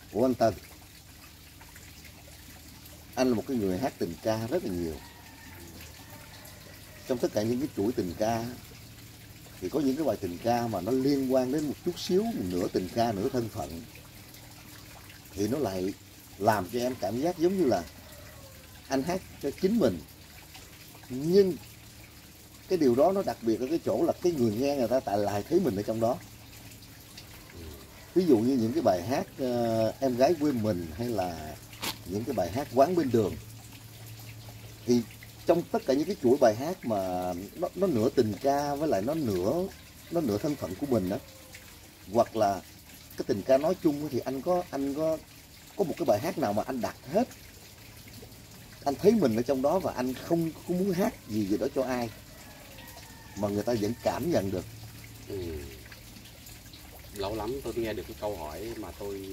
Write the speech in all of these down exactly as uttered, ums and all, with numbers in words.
của anh Tân. Anh là một cái người hát tình ca rất là nhiều. Trong tất cả những cái chuỗi tình ca thì có những cái bài tình ca mà nó liên quan đến một chút xíu, một nửa tình ca nửa thân phận, thì nó lại làm cho em cảm giác giống như là anh hát cho chính mình. Nhưng cái điều đó nó đặc biệt ở cái chỗ là cái người nghe người ta tại lại thấy mình ở trong đó. Ví dụ như những cái bài hát uh, Em Gái Quê Mình, hay là những cái bài hát Quán Bên Đường, thì trong tất cả những cái chuỗi bài hát mà nó, nó nửa tình ca với lại nó nửa nó nửa thân phận của mình đó, hoặc là cái tình ca nói chung, thì anh có anh có có một cái bài hát nào mà anh đặt hết, anh thấy mình ở trong đó và anh không có muốn hát gì gì đó cho ai mà người ta vẫn cảm nhận được? Ừ. Lâu lắm tôi nghe được cái câu hỏi mà tôi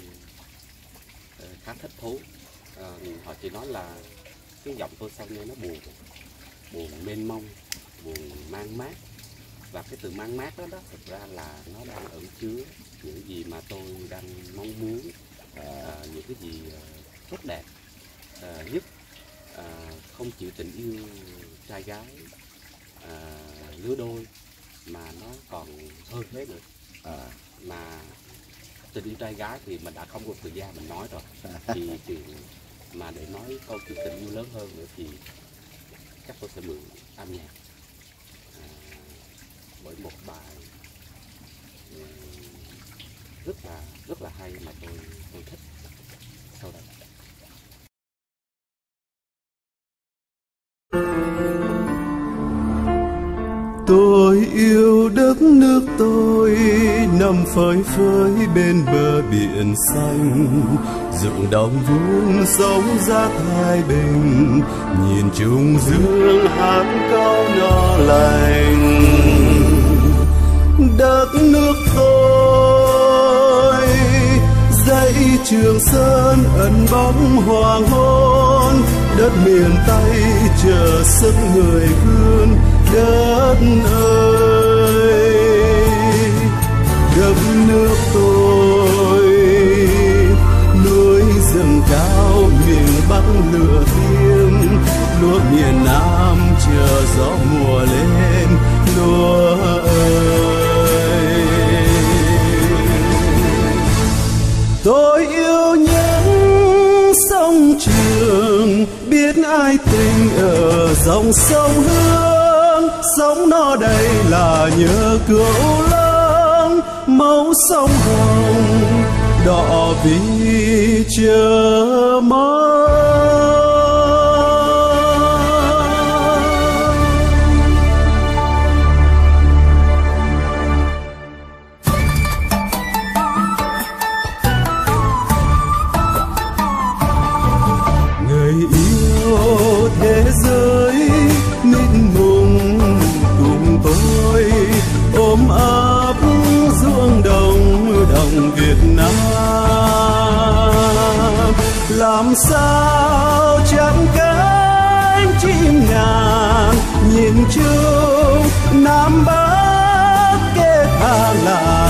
khá thích thú. À, họ chỉ nói là cái giọng tôi sao nghe nó buồn, buồn mênh mông, buồn mang mát. Và cái từ mang mát đó đó thực ra là nó đang ẩn chứa những gì mà tôi đang mong muốn, à, những cái gì tốt đẹp à, nhất, à, không chịu tình yêu trai gái à, lứa đôi, mà nó còn hơn thế nữa. À, mà tình yêu trai gái thì mình đã không có thời gian mình nói rồi. Thì chuyện mà để nói câu chuyện tình yêu lớn hơn nữa thì chắc tôi sẽ mượn âm nhạc à, với một bài rất là rất là hay mà tôi tôi thích sau đây. Tôi yêu đất nước tôi nằm phơi phới bên bờ biển xanh, ruộng đồng vun sống ra thái bình, nhìn trung dương hát câu no lành. Đất nước tôi dãy Trường Sơn ẩn bóng hoàng hôn, đất miền Tây chờ sức người vươn. Đất ơi, đất nước tôi, núi rừng cao miền Bắc lửa thiêng, lúa miền Nam chờ gió mùa lên. Lúa ơi, tôi yêu những sông Trường, biết ai tình ở dòng sông Hương. Sống nó đây là nhớ cửu long, máu sông Hồng đỏ vì chờ mong. Người yêu thế giới mịt mùng cùng tôi ôm ấp ruộng đồng đồng Việt Nam. Làm sao chẳng cánh chim ngàn nhìn chung Nam Bắc kết tha là